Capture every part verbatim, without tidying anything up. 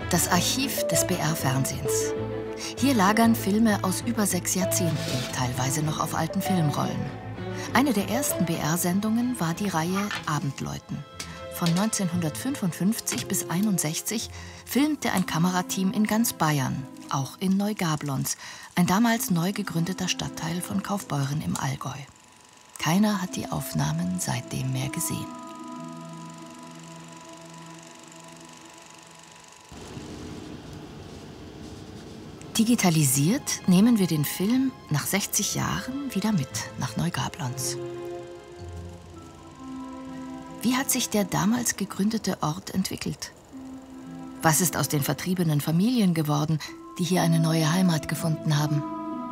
Das Archiv des B R-Fernsehens. Hier lagern Filme aus über sechs Jahrzehnten, teilweise noch auf alten Filmrollen. Eine der ersten B R-Sendungen war die Reihe Abendläuten. Von neunzehnhundertfünfundfünfzig bis einundsechzig filmte ein Kamerateam in ganz Bayern, auch in Neugablonz, ein damals neu gegründeter Stadtteil von Kaufbeuren im Allgäu. Keiner hat die Aufnahmen seitdem mehr gesehen. Digitalisiert nehmen wir den Film nach sechzig Jahren wieder mit nach Neugablonz. Wie hat sich der damals gegründete Ort entwickelt? Was ist aus den vertriebenen Familien geworden, die hier eine neue Heimat gefunden haben?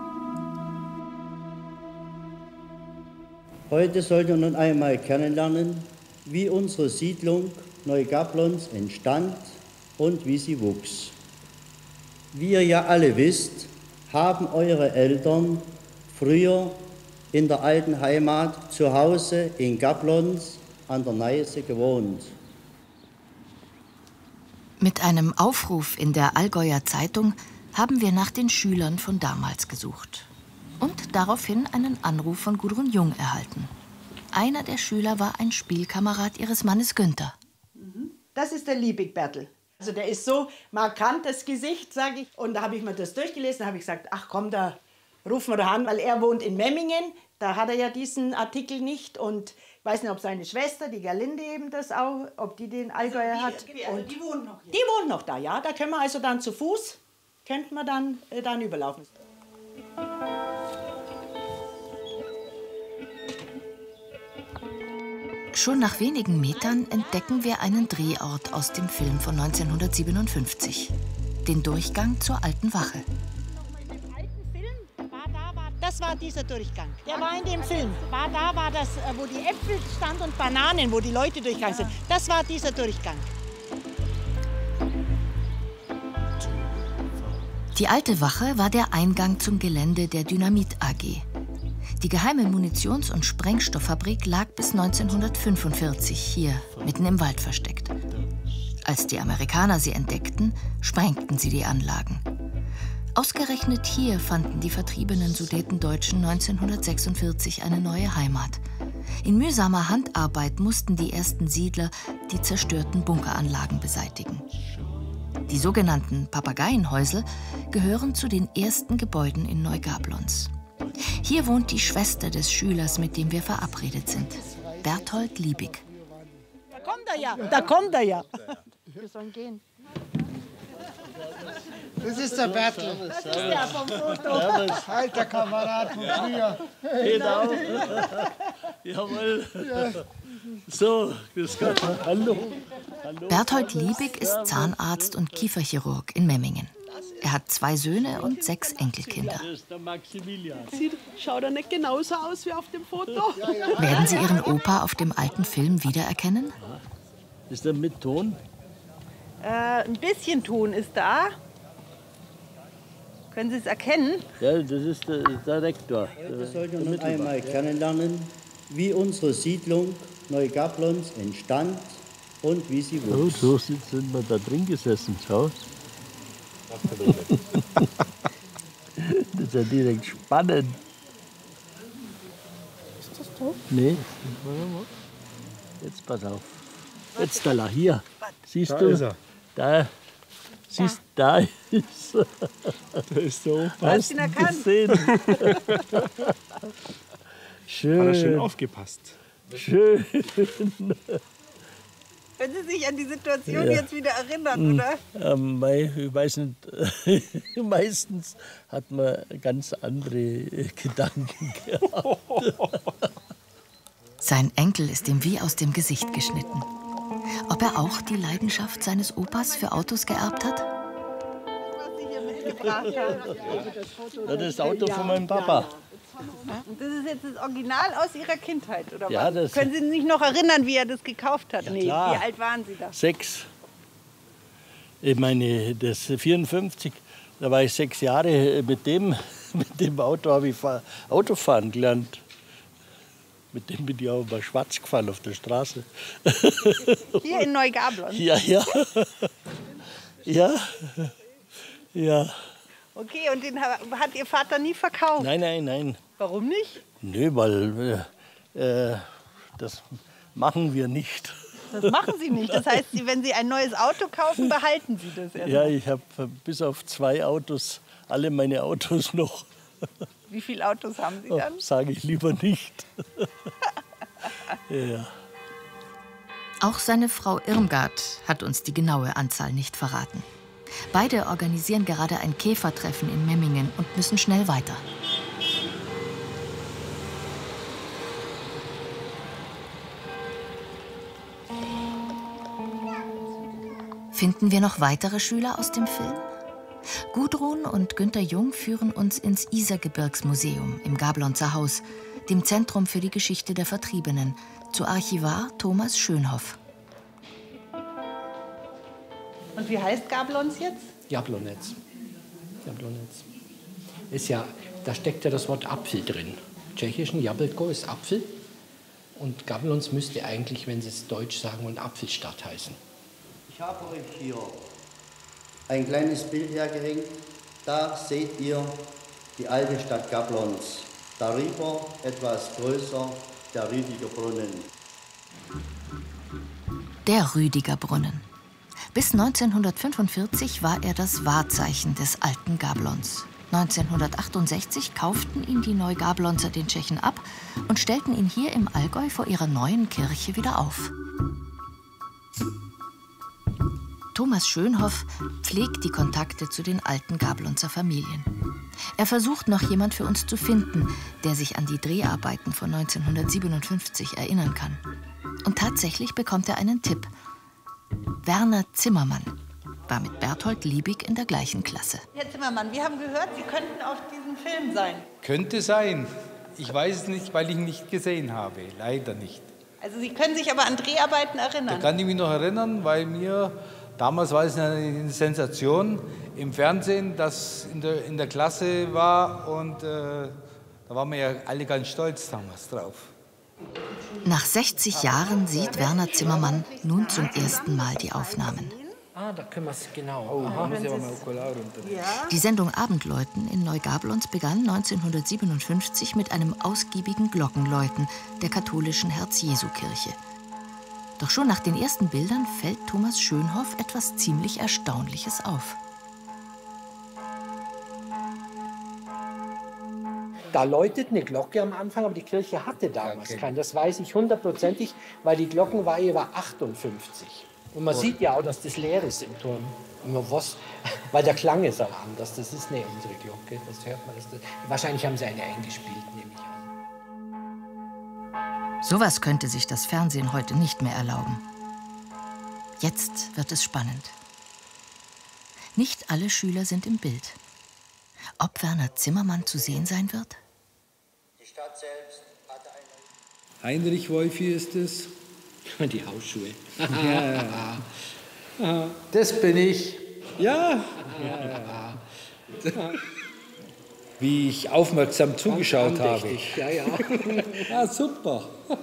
Heute sollt ihr nun einmal kennenlernen, wie unsere Siedlung Neugablonz entstand und wie sie wuchs. Wie ihr ja alle wisst, haben eure Eltern früher in der alten Heimat zu Hause in Gablonz an der Neiße gewohnt. Mit einem Aufruf in der Allgäuer Zeitung haben wir nach den Schülern von damals gesucht und daraufhin einen Anruf von Gudrun Jung erhalten. Einer der Schüler war ein Spielkamerad ihres Mannes Günther. Das ist der Liebig Bertel. Also der ist so markant, das Gesicht, sage ich. Und da habe ich mir das durchgelesen, da habe ich gesagt, ach komm, da rufen wir da an, weil er wohnt in Memmingen. Da hat er ja diesen Artikel nicht und ich weiß nicht, ob seine Schwester, die Gerlinde eben das auch, ob die den Allgäuer also hat. Die, also und die wohnt noch hier. Die wohnt noch da, ja. Da können wir also dann zu Fuß, könnten wir dann, äh, dann überlaufen. Schon nach wenigen Metern entdecken wir einen Drehort aus dem Film von neunzehnhundertsiebenundfünfzig. Den Durchgang zur Alten Wache. Das war dieser Durchgang. Der war in dem Film. War da war das, wo die Äpfel stand und Bananen, wo die Leute durchgegangen sind. Das war dieser Durchgang. Die Alte Wache war der Eingang zum Gelände der Dynamit A G. Die geheime Munitions- und Sprengstofffabrik lag bis neunzehnhundertfünfundvierzig hier, mitten im Wald versteckt. Als die Amerikaner sie entdeckten, sprengten sie die Anlagen. Ausgerechnet hier fanden die vertriebenen Sudetendeutschen neunzehnhundertsechsundvierzig eine neue Heimat. In mühsamer Handarbeit mussten die ersten Siedler die zerstörten Bunkeranlagen beseitigen. Die sogenannten Papageienhäusel gehören zu den ersten Gebäuden in Neugablonz. Hier wohnt die Schwester des Schülers, mit dem wir verabredet sind, Berthold Liebig. Da kommt er ja, da kommt er ja. Wir sollen gehen. Das ist der Bertel. Das ist der vom Foto. Alter Kamerad von früher. Genau. Jawohl. Ja. So, grüß Gott. Hallo. Hallo. Berthold Liebig ist Zahnarzt und Kieferchirurg in Memmingen. Er hat zwei Söhne und sechs Enkelkinder. Das ist der Maximilian. Sieht, schaut er nicht genauso aus wie auf dem Foto? Werden Sie Ihren Opa auf dem alten Film wiedererkennen? Ist er mit Ton? Äh, ein bisschen Ton ist da. Können Sie es erkennen? Ja, das ist der, der Rektor. Heute sollt ihr nun einmal kennenlernen, wie unsere Siedlung Neugablonz entstand und wie sie Oh, wuchs. so sind wir da drin gesessen. Schau. Das ist ja direkt spannend. Ist das doof? Nee. Jetzt pass auf. Jetzt da la, hier. Siehst Da du? ist er. Da. Siehst da ist er. Da ist der Opa. Hast ihn du erkannt? gesehen? Schön. Hat er schön aufgepasst. Schön. Können Sie sich an die Situation Ja. jetzt wieder erinnern, oder? Ähm, mei, ich weiß nicht, meistens hat man ganz andere Gedanken gehabt. Sein Enkel ist ihm wie aus dem Gesicht geschnitten. Ob er auch die Leidenschaft seines Opas für Autos geerbt hat? Was Sie hier mitgebracht haben. Das ist das Auto von meinem Papa. Und das ist jetzt das Original aus Ihrer Kindheit, oder Ja, was? das- Können Sie sich noch erinnern, wie er das gekauft hat? Ja, nee. klar. Wie alt waren Sie da? Sechs. Ich meine, das vierundfünfzig, da war ich sechs Jahre. Mit dem, mit dem Auto habe ich Fahr- Autofahren gelernt. Mit dem bin ich auch mal schwarz gefahren auf der Straße. Hier in Neugablonz. Ja, ja. Ja, ja. Okay, und den ha- hat Ihr Vater nie verkauft? Nein, nein, nein. Warum nicht? Nö, weil äh, äh, das machen wir nicht. Das machen Sie nicht. Das heißt, Sie, wenn Sie ein neues Auto kaufen, behalten Sie das erstmal. Ja, ich habe bis auf zwei Autos, alle meine Autos noch. Wie viele Autos haben Sie dann? Oh, sage ich lieber nicht. Ja. Auch seine Frau Irmgard hat uns die genaue Anzahl nicht verraten. Beide organisieren gerade ein Käfertreffen in Memmingen und müssen schnell weiter. Finden wir noch weitere Schüler aus dem Film? Gudrun und Günter Jung führen uns ins Isergebirgsmuseum im Gablonzer Haus, dem Zentrum für die Geschichte der Vertriebenen, zu Archivar Thomas Schönhoff. Und wie heißt Gablonz jetzt? Jablonec. Jablonec. Ist ja, da steckt ja das Wort Apfel drin. Im Tschechischen Jablko ist Apfel. Und Gablonz müsste eigentlich, wenn Sie es deutsch sagen wollen, Apfelstadt heißen. Ich habe euch hier ein kleines Bild hergehängt. Da seht ihr die alte Stadt Gablonz. Darüber etwas größer der Rüdiger Brunnen. Der Rüdiger Brunnen. Bis neunzehnhundertfünfundvierzig war er das Wahrzeichen des alten Gablonz. neunzehnhundertachtundsechzig kauften ihn die Neugablonzer den Tschechen ab und stellten ihn hier im Allgäu vor ihrer neuen Kirche wieder auf. Thomas Schönhoff pflegt die Kontakte zu den alten Gablonzer Familien. Er versucht noch jemand für uns zu finden, der sich an die Dreharbeiten von neunzehnhundertsiebenundfünfzig erinnern kann. Und tatsächlich bekommt er einen Tipp. Werner Zimmermann war mit Berthold Liebig in der gleichen Klasse. Herr Zimmermann, wir haben gehört, Sie könnten auf diesem Film sein. Könnte sein. Ich weiß es nicht, weil ich ihn nicht gesehen habe. Leider nicht. Also Sie können sich aber an Dreharbeiten erinnern? Da kann ich mich noch erinnern, weil mir, damals war es eine Sensation im Fernsehen, das in der, in der Klasse war. Und äh, da waren wir ja alle ganz stolz damals drauf. Nach sechzig Jahren sieht Werner Zimmermann nun zum ersten Mal die Aufnahmen. Ah, da können wir es genau. Aha. Die Sendung Abendläuten in Neugablonz begann neunzehnhundertsiebenundfünfzig mit einem ausgiebigen Glockenläuten der katholischen Herz-Jesu-Kirche. Doch schon nach den ersten Bildern fällt Thomas Schönhoff etwas ziemlich Erstaunliches auf. Da läutet eine Glocke am Anfang, aber die Kirche hatte damals Okay. keinen. Das weiß ich hundertprozentig, weil die Glockenweihe war achtundfünfzig. Und man sieht ja auch, dass das leer ist im Turm. Nur was, weil der Klang ist auch anders. Das ist nicht unsere Glocke. Das hört man. Das, das, wahrscheinlich haben sie eine eingespielt, nehme ich an. Sowas könnte sich das Fernsehen heute nicht mehr erlauben. Jetzt wird es spannend. Nicht alle Schüler sind im Bild. Ob Werner Zimmermann zu sehen sein wird? Die Stadt selbst hatte eine... Heinrich Wolfi ist es. Die Hausschuhe. Das bin ich. Ja. Wie ich aufmerksam zugeschaut habe. Andächtig, ja, ja. Ja, super.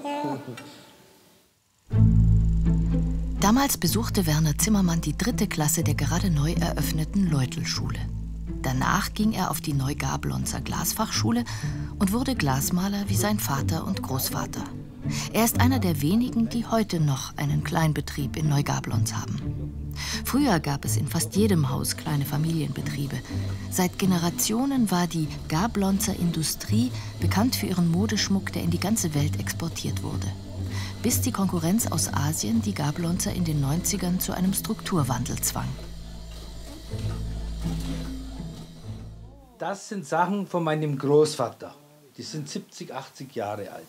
Damals besuchte Werner Zimmermann die dritte Klasse der gerade neu eröffneten Leutelschule. Danach ging er auf die Neugablonzer Glasfachschule und wurde Glasmaler wie sein Vater und Großvater. Er ist einer der wenigen, die heute noch einen Kleinbetrieb in Neugablonz haben. Früher gab es in fast jedem Haus kleine Familienbetriebe. Seit Generationen war die Gablonzer Industrie bekannt für ihren Modeschmuck, der in die ganze Welt exportiert wurde. Bis die Konkurrenz aus Asien die Gablonzer in den neunzigern zu einem Strukturwandel zwang. Das sind Sachen von meinem Großvater. Die sind siebzig, achtzig Jahre alt.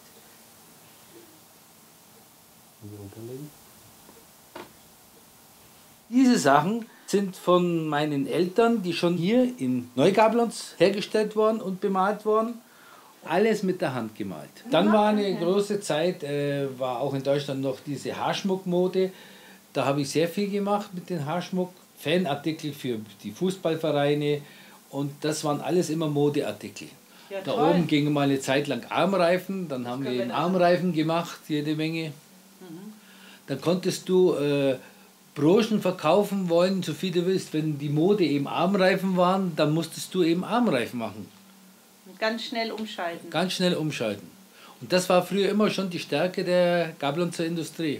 Diese Sachen sind von meinen Eltern, die schon hier in Neugablonz hergestellt worden und bemalt worden. Alles mit der Hand gemalt. Dann war eine große Zeit, äh, war auch in Deutschland noch diese Haarschmuckmode. Da habe ich sehr viel gemacht mit dem Haarschmuck. Fanartikel für die Fußballvereine. Und das waren alles immer Modeartikel. Ja, da toll. oben ging mal eine Zeit lang Armreifen, dann haben wir eben Armreifen gemacht, jede Menge. Dann konntest du äh, Broschen verkaufen wollen, so viel du willst. Wenn die Mode eben Armreifen waren, dann musstest du eben Armreifen machen. Ganz schnell umschalten. Ganz schnell umschalten. Und das war früher immer schon die Stärke der Gablonzer Industrie.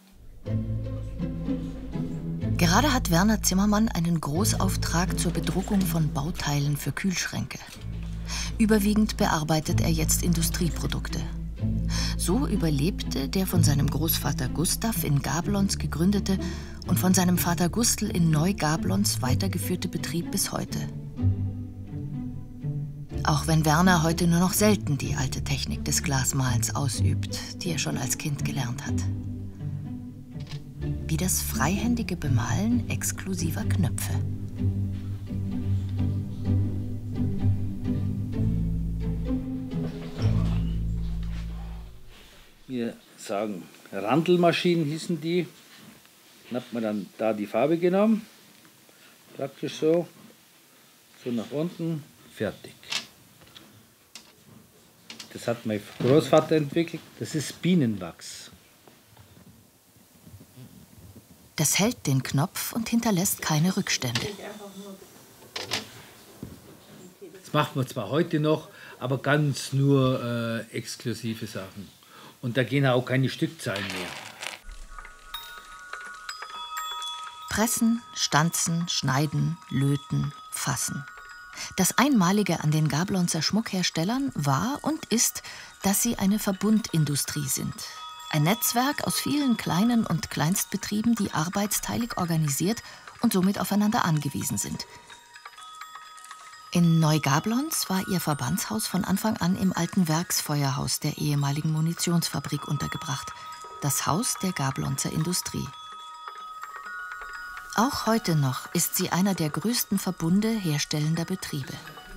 Gerade hat Werner Zimmermann einen Großauftrag zur Bedruckung von Bauteilen für Kühlschränke. Überwiegend bearbeitet er jetzt Industrieprodukte. So überlebte der von seinem Großvater Gustav in Gablons gegründete und von seinem Vater Gustl in Neugablons weitergeführte Betrieb bis heute. Auch wenn Werner heute nur noch selten die alte Technik des Glasmalens ausübt, die er schon als Kind gelernt hat. Wie das freihändige Bemalen exklusiver Knöpfe. Wir sagen Randelmaschinen hießen die. Dann hat man dann da die Farbe genommen, praktisch so, so nach unten, fertig. Das hat mein Großvater entwickelt, das ist Bienenwachs. Das hält den Knopf und hinterlässt keine Rückstände. Das macht man zwar heute noch, aber ganz nur äh, exklusive Sachen. Und da gehen auch keine Stückzahlen mehr. Pressen, stanzen, schneiden, löten, fassen. Das Einmalige an den Gablonzer Schmuckherstellern war und ist, dass sie eine Verbundindustrie sind. Ein Netzwerk aus vielen kleinen und Kleinstbetrieben, die arbeitsteilig organisiert und somit aufeinander angewiesen sind. In Neugablons war ihr Verbandshaus von Anfang an im alten Werksfeuerhaus der ehemaligen Munitionsfabrik untergebracht, das Haus der Gablonzer Industrie. Auch heute noch ist sie einer der größten Verbunde herstellender Betriebe.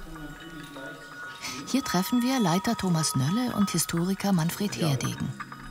Hier treffen wir Leiter Thomas Nölle und Historiker Manfred Herdegen.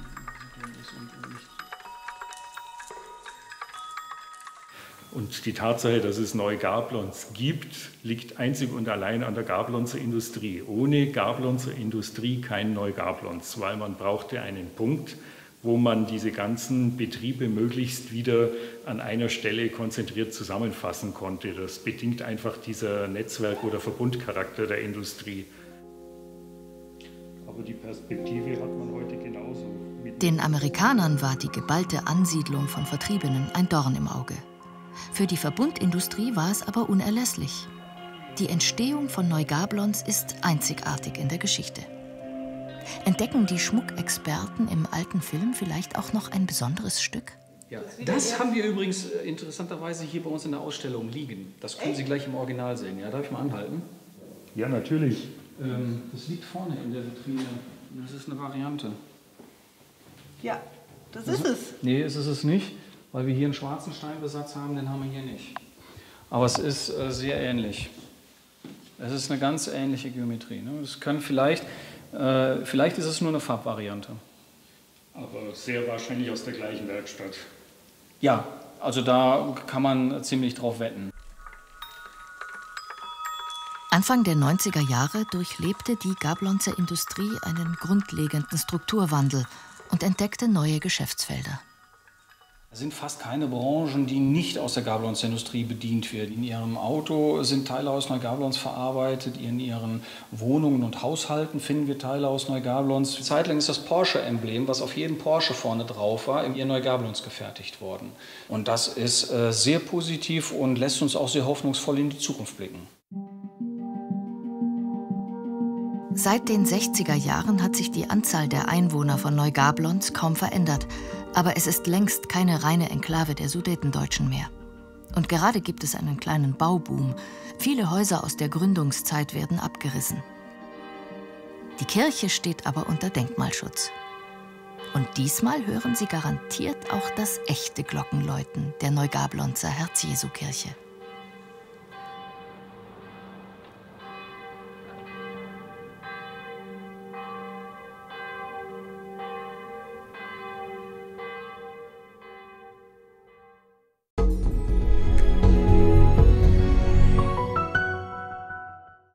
Und die Tatsache, dass es Neugablons gibt, liegt einzig und allein an der Gablonzer Industrie. Ohne Gablonzer Industrie kein Neugablons, weil man brauchte einen Punkt, wo man diese ganzen Betriebe möglichst wieder an einer Stelle konzentriert zusammenfassen konnte. Das bedingt einfach dieser Netzwerk- oder Verbundcharakter der Industrie. Aber die Perspektive hat man heute genauso. Den Amerikanern war die geballte Ansiedlung von Vertriebenen ein Dorn im Auge. Für die Verbundindustrie war es aber unerlässlich. Die Entstehung von Neugablons ist einzigartig in der Geschichte. Entdecken die Schmuckexperten im alten Film vielleicht auch noch ein besonderes Stück? Ja, das haben wir übrigens interessanterweise hier bei uns in der Ausstellung liegen. Das können Sie gleich im Original sehen. Ja, darf ich mal anhalten? Ja, natürlich. Ähm, das liegt vorne in der Vitrine. Das ist eine Variante. Ja, das ist es. Nee, es ist es nicht, weil wir hier einen schwarzen Steinbesatz haben, den haben wir hier nicht. Aber es ist äh, sehr ähnlich. Es ist eine ganz ähnliche Geometrie. Ne? Es können vielleicht, äh, vielleicht ist es nur eine Farbvariante. Aber sehr wahrscheinlich aus der gleichen Werkstatt. Ja, also da kann man ziemlich drauf wetten. Anfang der neunziger Jahre durchlebte die Gablonzer Industrie einen grundlegenden Strukturwandel und entdeckte neue Geschäftsfelder. Es sind fast keine Branchen, die nicht aus der Gablonzer Industrie bedient werden. In ihrem Auto sind Teile aus Neugablons verarbeitet, in ihren Wohnungen und Haushalten finden wir Teile aus Neugablons. Zeitlang ist das Porsche-Emblem, was auf jedem Porsche vorne drauf war, in Neugablons gefertigt worden. Und das ist äh, sehr positiv und lässt uns auch sehr hoffnungsvoll in die Zukunft blicken. Seit den sechziger Jahren hat sich die Anzahl der Einwohner von Neugablons kaum verändert. Aber es ist längst keine reine Enklave der Sudetendeutschen mehr. Und gerade gibt es einen kleinen Bauboom. Viele Häuser aus der Gründungszeit werden abgerissen. Die Kirche steht aber unter Denkmalschutz. Und diesmal hören Sie garantiert auch das echte Glockenläuten der Neugablonzer Herz-Jesu-Kirche.